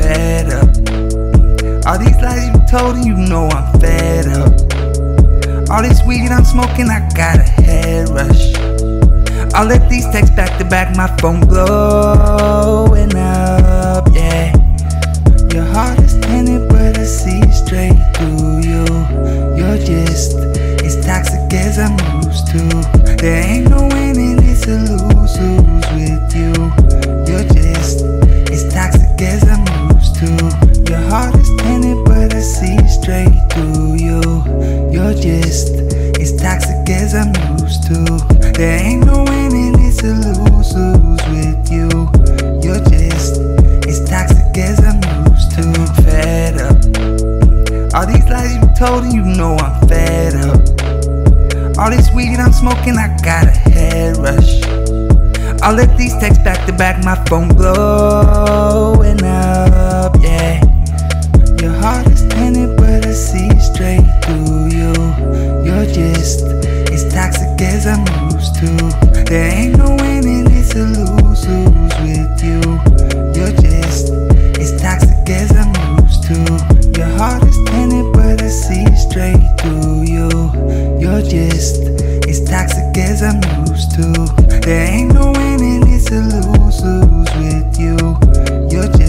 fed up. All these lies you told and you know I'm fed up. All this weed I'm smoking, I got a head rush. All of these texts back to back, my phone blowing up, yeah. Your heart is tinted, but I see straight through you. You're just as toxic as I'm used to. There ain't no winning, it's a lose-lose with you. You're just as toxic as I'm used to. Your heart is tinted, but I see straight through you. You're just as toxic as I'm used to. There ain't no winning, it's a lose-lose with you. You're just as toxic as I'm used to. Fed up. All these lies you told and you know I'm fed up. All this weed I'm smoking, I got a head rush. All of these texts back to back, my phone blowing up, yeah. Your heart is tinted, but I see straight through you. You're just as toxic as I'm used to. There ain't no winning, it's a lose-lose with you. You're just as toxic as I'm used to. Your heart is tinted, but I see straight through you. You're just as toxic as I'm used to. There ain't no winning, it's a lose-lose with you. You're just